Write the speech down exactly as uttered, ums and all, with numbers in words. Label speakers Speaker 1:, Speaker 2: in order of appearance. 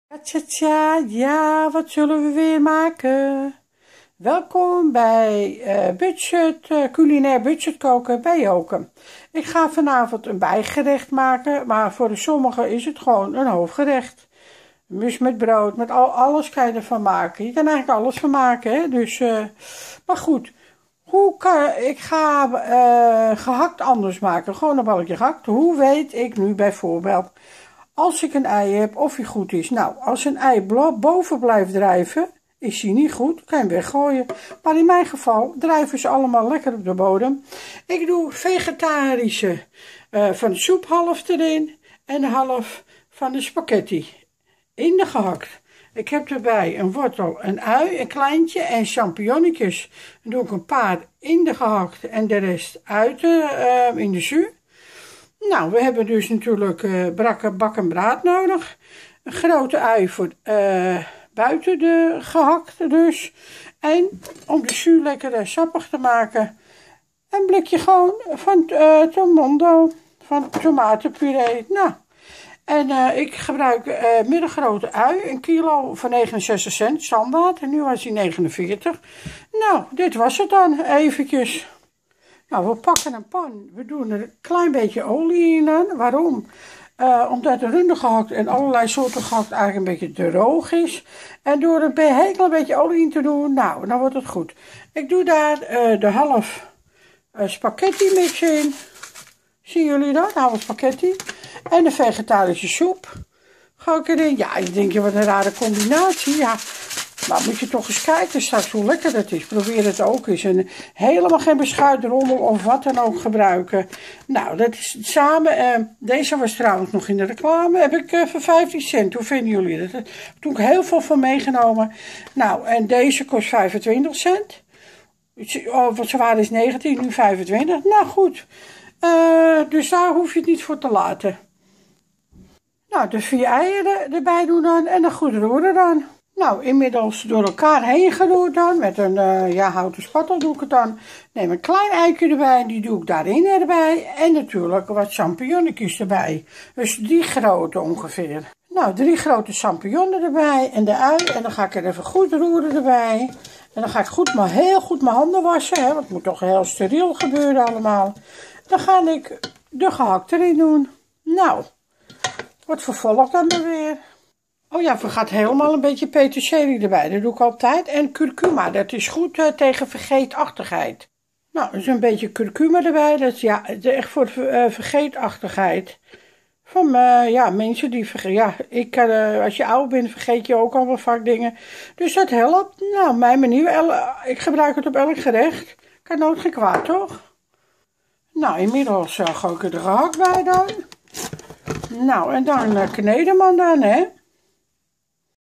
Speaker 1: Tja, tja, ja, wat zullen we weer maken? Welkom bij uh, budget, uh, culinair budget koken bij Joke. Ik ga vanavond een bijgerecht maken, maar voor de sommigen is het gewoon een hoofdgerecht. Mus met brood, met al, alles kan je ervan maken. Je kan eigenlijk alles van maken, hè? Dus, uh, maar goed. Hoe kan, ik ga uh, gehakt anders maken, gewoon een balletje gehakt. Hoe weet ik nu bijvoorbeeld, als ik een ei heb, of hij goed is? Nou, als een ei boven blijft drijven, is hij niet goed, kan je hem weggooien. Maar in mijn geval drijven ze allemaal lekker op de bodem. Ik doe vegetarische uh, van de soep half erin en de half van de spaghetti in de gehakt. Ik heb erbij een wortel, een ui, een kleintje en champignonnetjes. Dan doe ik een paar in de gehakt en de rest uit uh, in de jus. Nou, we hebben dus natuurlijk uh, brakke bak en braad nodig. Een grote ui voor uh, buiten de gehakt dus. En om de jus lekker uh, sappig te maken, een blikje gewoon van uh, Tomondo, van tomatenpuree. Nou, en uh, ik gebruik uh, middengrote ui, een kilo voor negenenzestig cent, standaard. En nu was hij negenenveertig. Nou, dit was het dan eventjes. Nou, we pakken een pan. We doen er een klein beetje olie in aan. Waarom? Uh, omdat de runde gehakt en allerlei soorten gehakt eigenlijk een beetje droog is. En door er een heel klein beetje olie in te doen, nou, dan wordt het goed. Ik doe daar uh, de half uh, spaghetti mix in. Zien jullie dat? De half spaghetti. En de vegetarische soep. Ga ik erin. Ja, je denkt, wat een rare combinatie. Ja. Maar moet je toch eens kijken straks hoe lekker dat is. Probeer het ook eens. En helemaal geen beschuitrommel of wat dan ook gebruiken. Nou, dat is samen. Uh, deze was trouwens nog in de reclame. Heb ik uh, voor vijftien cent. Hoe vinden jullie dat? Daar heb ik heel veel van meegenomen. Nou, en deze kost vijfentwintig cent. Oh, wat zwaar is negentien, nu vijfentwintig. Nou goed. Uh, dus daar hoef je het niet voor te laten. Nou, de vier eieren erbij doen dan. En dan goed roeren dan. Nou, inmiddels door elkaar heen geroerd dan, met een uh, ja, houten spatel doe ik het dan. Neem een klein eitje erbij, die doe ik daarin erbij. En natuurlijk wat champignonnetjes erbij. Dus die grote ongeveer. Nou, drie grote champignonnen erbij en de ui. En dan ga ik er even goed roeren erbij. En dan ga ik goed, maar heel goed mijn handen wassen, hè, want het moet toch heel steriel gebeuren allemaal. Dan ga ik de gehakt erin doen. Nou, wordt vervolgd dan maar weer. Oh ja, vergat helemaal een beetje peterselie erbij. Dat doe ik altijd. En kurkuma, dat is goed uh, tegen vergeetachtigheid. Nou, dus een beetje kurkuma erbij. Dat is ja, echt voor uh, vergeetachtigheid. Van uh, ja, mensen die vergeten. Ja, ik, uh, als je oud bent, vergeet je ook al wel vaak dingen. Dus dat helpt. Nou, mijn manier. Ik gebruik het op elk gerecht. Kan nooit geen kwaad, toch? Nou, inmiddels uh, gooi ik er de gehakt bij dan. Nou, en dan uh, knedeman dan, hè.